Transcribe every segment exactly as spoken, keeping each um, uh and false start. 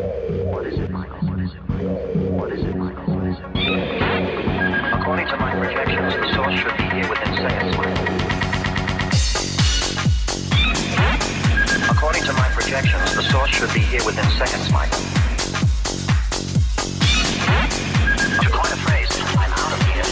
What is it, Michael? What is it, Michael? What is it, Michael? What is it? According to my projections, the source should be here within seconds, Michael. According to my projections, the source should be here within seconds, Michael. To coin a phrase, I'm out of here.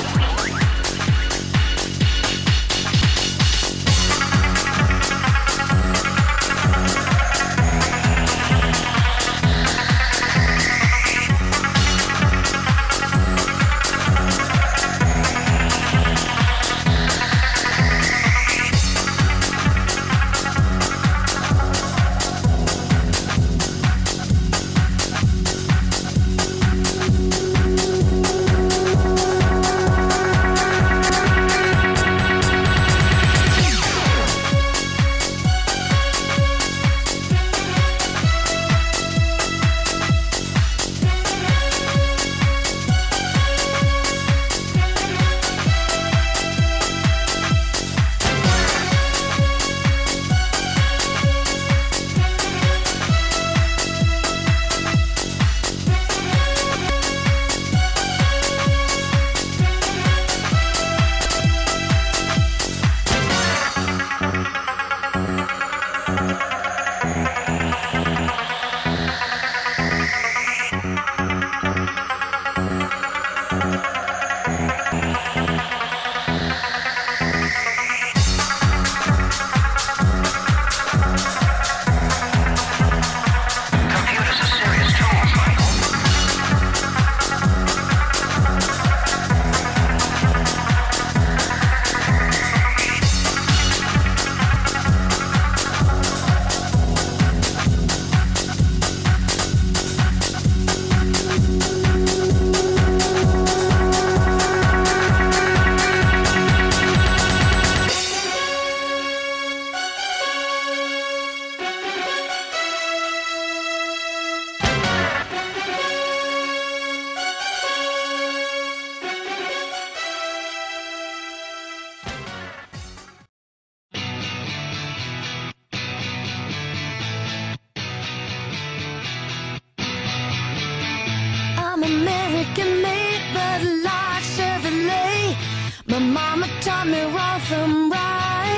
American made, but like Chevrolet. My mama taught me wrong from right.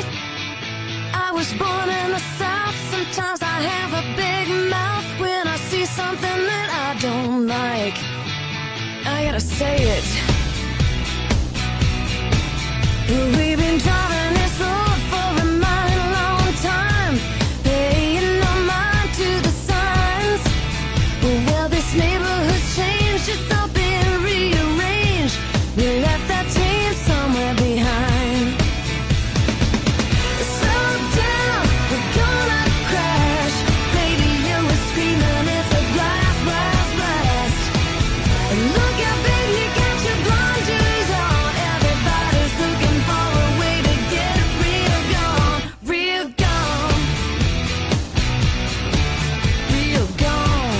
I was born in the South. Sometimes I have a big mouth when I see something that I don't like. I gotta say it. We've been driving this road for a mighty long time, paying no mind to the signs. Well, this neighborhood's changed, it's all been rearranged. We left that team somewhere behind. Slow down, we're gonna crash. Baby, you were screaming, it's a blast, blast, blast. And look out, baby, you got your blinders on. Everybody's looking for a way to get real gone, real gone, real gone.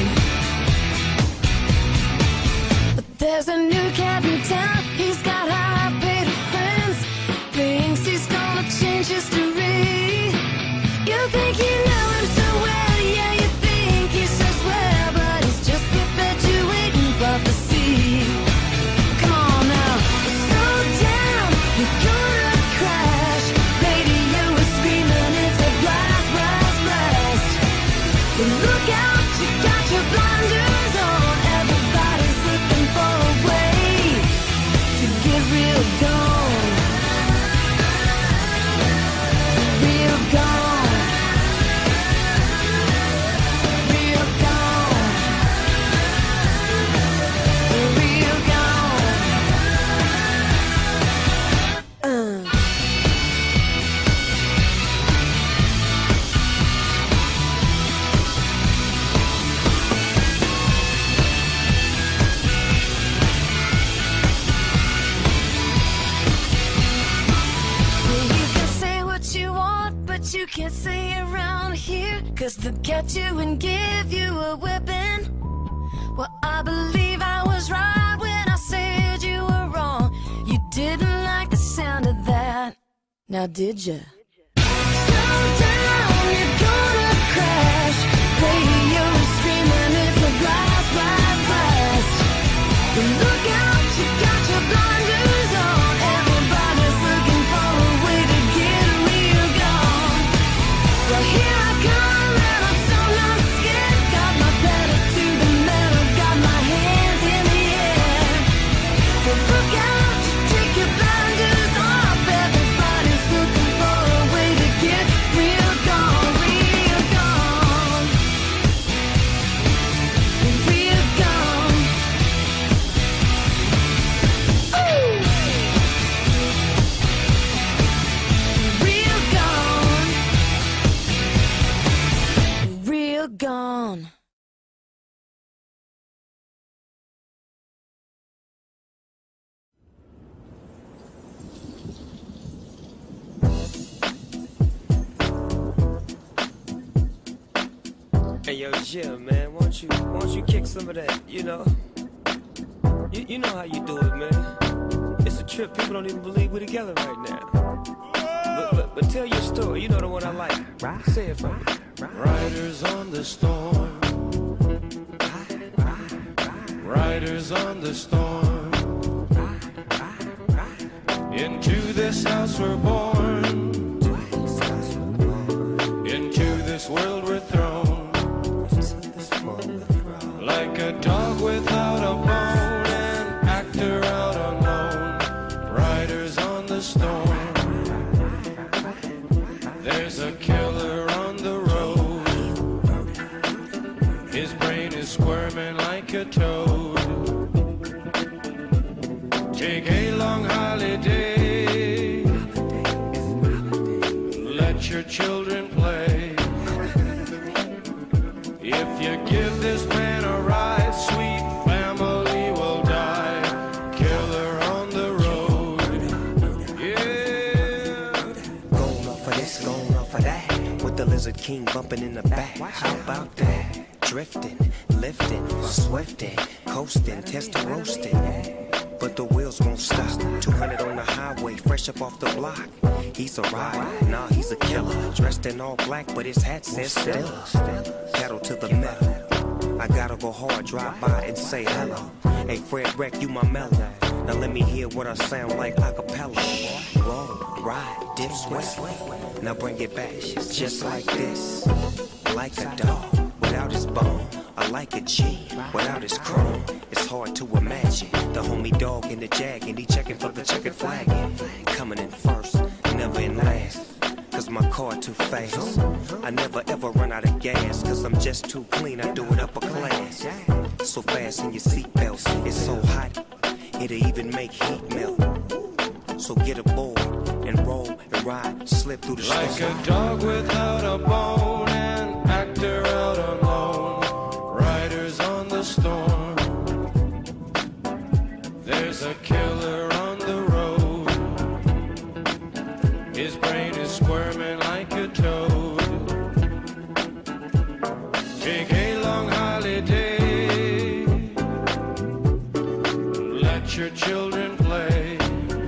But there's a new cat in town, he's got high-paid friends. Thinks he's gonna change history. You think you know him so well, yeah, you think he's so swell, but he's just perpetuating prophecy. Come on now, slow down, you're gonna crash. Baby, you were screaming, it's a blast, blast, blast. But look out, you got your blinders on. Everybody's looking for a way to get real gone, real gone, real gone, real gone. Uh. You can say what you want, but you can't say it around here, 'cause they'll get you and give you a whipping. Well, I believe I was right when I said you were wrong. You didn't like the sound of that, now did ya? Slow down, you're gonna crash. Radio screaming, it's a blast. yo, Jim, man, won't you, won't you kick some of that, you know? You, you know how you do it, man. It's a trip, people don't even believe we're together right now. But, but, but tell your story, you know the one I like. Right. Say it for me. Riders on the storm. Riders on the storm. Into this house we're born. Into this world we're thrown. Like a dog without a bone, an actor out alone. Riders on the storm. There's a killer on the road. His brain is squirming like a toad. Take a long holiday. Let your children play. If you give this man a ride, sweet family will die. Killer on the road. Yeah. Going off of this, going off of that. With the Lizard King bumping in the back. How about that? Drifting, lifting, swifting, coasting, test to roasting. But the wheels won't stop. two hundred on the highway, fresh up off the block. He's a rider, nah, he's a killer. Dressed in all black, but his hat says Stella. Pedal to the metal. I gotta go hard, drive by and say hello. Hey, Fred Wreck, you my mellow. Now let me hear what I sound like a cappella. Roll, ride, dip, sweat. Now bring it back, just like this. Like a dog, without his bone. I like a G, without his chrome. It's hard to imagine the homie dog in the jag, and he checking for the checkered flag. Coming in first, never in last, cause my car too fast. I never ever run out of gas, cause I'm just too clean, I do it upper class. So fast in your seatbelts, it's so hot, it'll even make heat melt. So get aboard and roll and ride, slip through the storm. Like a dog without a bone, an actor out alone. Riders on the storm. There's a killer on the road. His brain is squirming like a toad. Take a long holiday. Let your children play.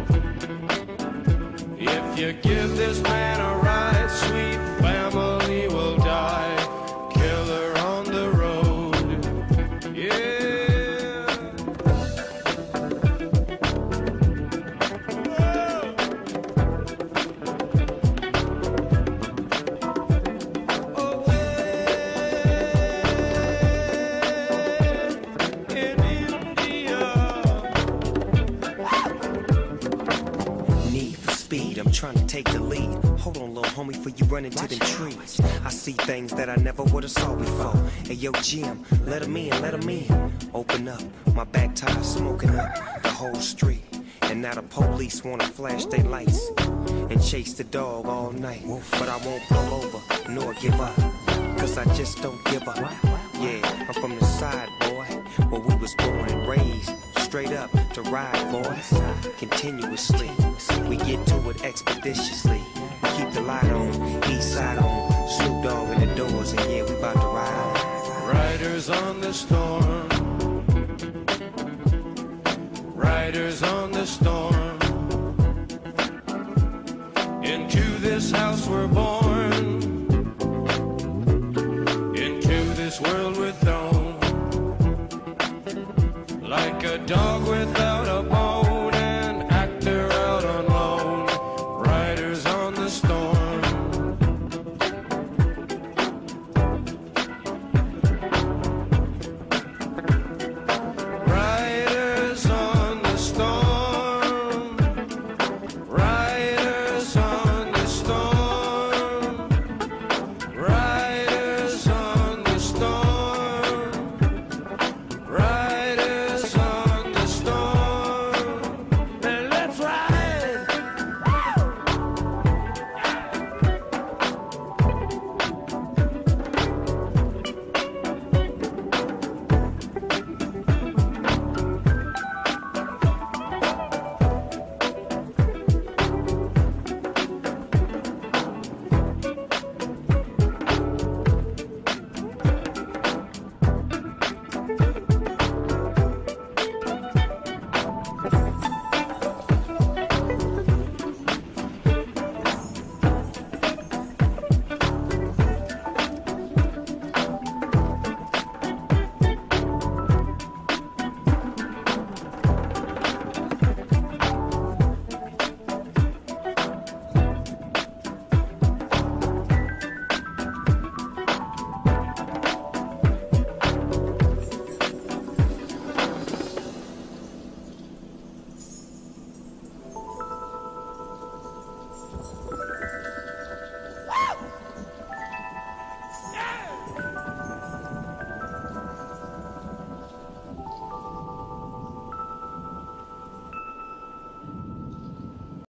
If you give this man a ride, sweet family will die. Killer on the road. Yeah. I'm trying to take the lead. Hold on, little homie, before you run into them trees. I see things that I never would've saw before. Hey, yo, Jim, let him in, let him in. Open up, my back tire smoking up the whole street. And now the police wanna flash their lights and chase the dog all night. But I won't pull over, nor give up, cause I just don't give up. Yeah, I'm from the side, boy, where we was born and raised. Straight up to ride, boys, continuously. We get to it expeditiously. We keep the light on, east side on. Snoop Dogg in the doors, and yeah, we about to ride. Riders on the storm. Riders on the storm. Into this house we're born. Into this world we're thrown. Like a dog with